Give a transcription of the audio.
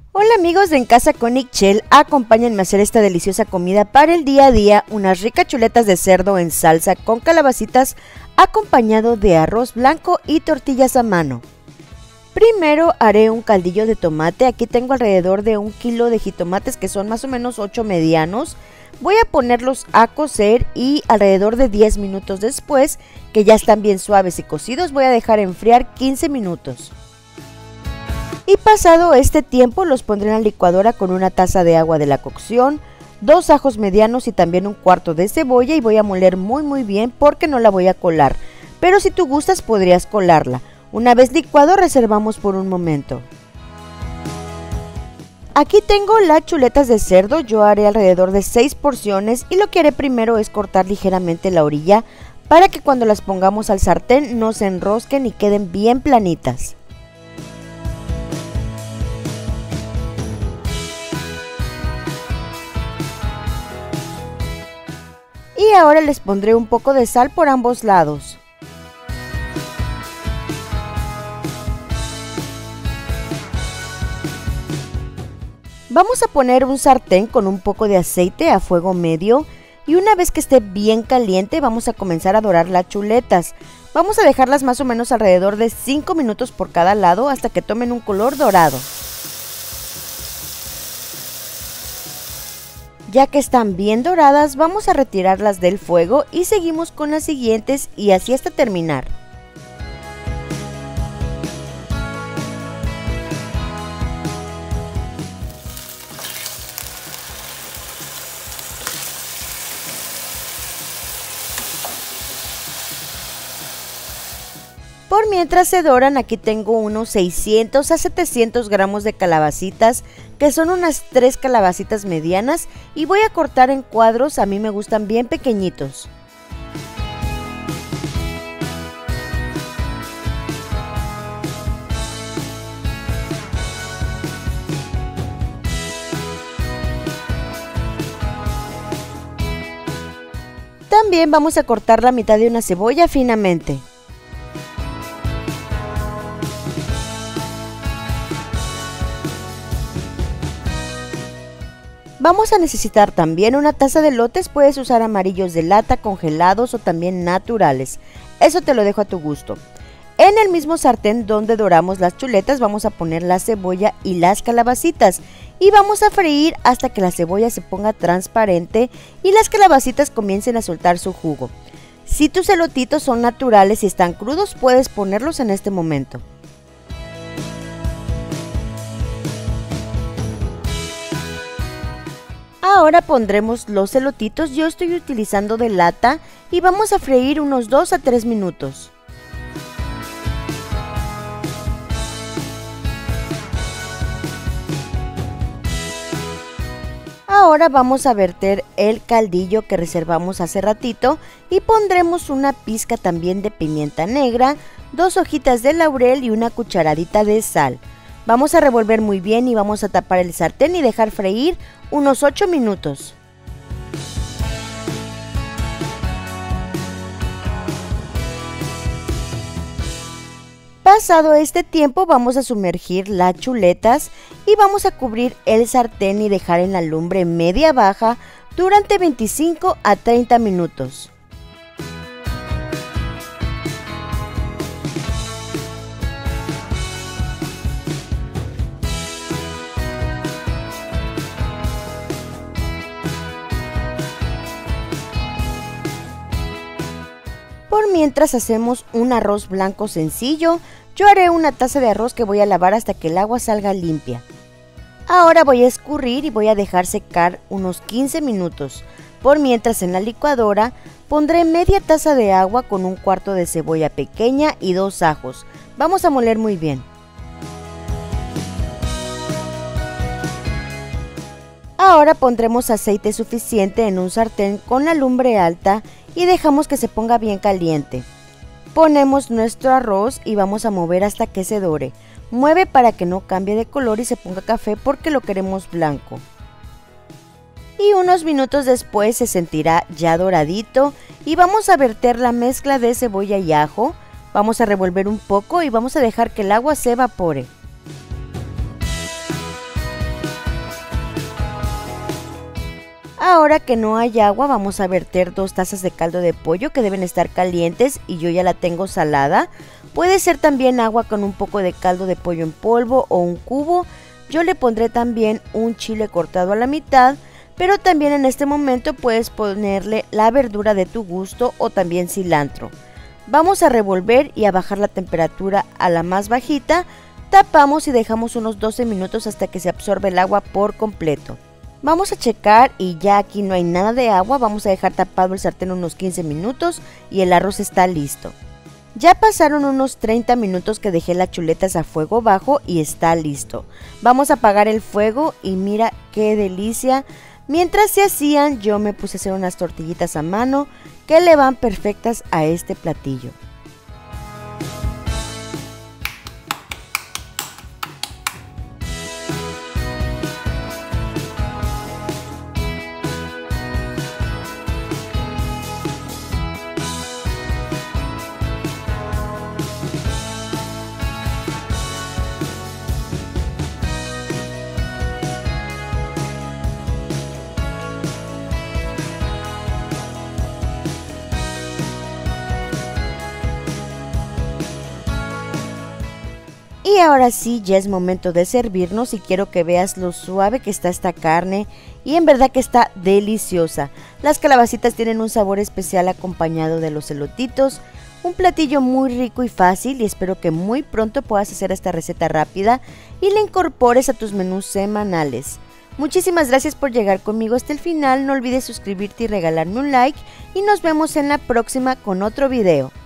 Hola amigos de En Casa con Ixchel, acompáñenme a hacer esta deliciosa comida para el día a día, unas ricas chuletas de cerdo en salsa con calabacitas acompañado de arroz blanco y tortillas a mano. Primero haré un caldillo de tomate, aquí tengo alrededor de 1 kilo de jitomates que son más o menos 8 medianos. Voy a ponerlos a cocer y alrededor de 10 minutos después, que ya están bien suaves y cocidos, voy a dejar enfriar 15 minutos. Y pasado este tiempo los pondré en la licuadora con 1 taza de agua de la cocción, 2 ajos medianos y también 1/4 de cebolla y voy a moler muy bien porque no la voy a colar, pero si tú gustas podrías colarla. Una vez licuado reservamos por un momento. Aquí tengo las chuletas de cerdo, yo haré alrededor de 6 porciones y lo que haré primero es cortar ligeramente la orilla para que cuando las pongamos al sartén no se enrosquen y queden bien planitas. Y ahora les pondré un poco de sal por ambos lados. Vamos a poner un sartén con un poco de aceite a fuego medio y una vez que esté bien caliente vamos a comenzar a dorar las chuletas. Vamos a dejarlas más o menos alrededor de 5 minutos por cada lado hasta que tomen un color dorado. Ya que están bien doradas, vamos a retirarlas del fuego y seguimos con las siguientes y así hasta terminar. Por mientras se doran, aquí tengo unos 600 a 700 gramos de calabacitas, que son unas 3 calabacitas medianas, y voy a cortar en cuadros, a mí me gustan bien pequeñitos. También vamos a cortar la mitad de una cebolla finamente. Vamos a necesitar también 1 taza de elotes, puedes usar amarillos de lata, congelados o también naturales, eso te lo dejo a tu gusto. En el mismo sartén donde doramos las chuletas vamos a poner la cebolla y las calabacitas y vamos a freír hasta que la cebolla se ponga transparente y las calabacitas comiencen a soltar su jugo. Si tus elotitos son naturales y están crudos puedes ponerlos en este momento. Ahora pondremos los elotitos, yo estoy utilizando de lata y vamos a freír unos 2 a 3 minutos. Ahora vamos a verter el caldillo que reservamos hace ratito y pondremos una pizca también de pimienta negra, 2 hojitas de laurel y 1 cucharadita de sal. Vamos a revolver muy bien y vamos a tapar el sartén y dejar freír unos 8 minutos. Pasado este tiempo vamos a sumergir las chuletas y vamos a cubrir el sartén y dejar en la lumbre media baja durante 25 a 30 minutos. Por mientras hacemos un arroz blanco sencillo, yo haré 1 taza de arroz que voy a lavar hasta que el agua salga limpia. Ahora voy a escurrir y voy a dejar secar unos 15 minutos. Por mientras en la licuadora pondré media taza de agua con 1/4 de cebolla pequeña y 2 ajos. Vamos a moler muy bien. Ahora pondremos aceite suficiente en un sartén con la lumbre alta y dejamos que se ponga bien caliente. Ponemos nuestro arroz y vamos a mover hasta que se dore. Mueve para que no cambie de color y se ponga café porque lo queremos blanco. Y unos minutos después se sentirá ya doradito y vamos a verter la mezcla de cebolla y ajo. Vamos a revolver un poco y vamos a dejar que el agua se evapore. Ahora que no hay agua, vamos a verter 2 tazas de caldo de pollo que deben estar calientes y yo ya la tengo salada. Puede ser también agua con un poco de caldo de pollo en polvo o un cubo. Yo le pondré también un chile cortado a la mitad, pero también en este momento puedes ponerle la verdura de tu gusto o también cilantro. Vamos a revolver y a bajar la temperatura a la más bajita. Tapamos y dejamos unos 12 minutos hasta que se absorbe el agua por completo. Vamos a checar y ya aquí no hay nada de agua, vamos a dejar tapado el sartén unos 15 minutos y el arroz está listo. Ya pasaron unos 30 minutos que dejé las chuletas a fuego bajo y está listo. Vamos a apagar el fuego y mira qué delicia. Mientras se hacían, yo me puse a hacer unas tortillitas a mano que le van perfectas a este platillo. Y ahora sí, ya es momento de servirnos y quiero que veas lo suave que está esta carne y en verdad que está deliciosa. Las calabacitas tienen un sabor especial acompañado de los elotitos, un platillo muy rico y fácil y espero que muy pronto puedas hacer esta receta rápida y la incorpores a tus menús semanales. Muchísimas gracias por llegar conmigo hasta el final, no olvides suscribirte y regalarme un like y nos vemos en la próxima con otro video.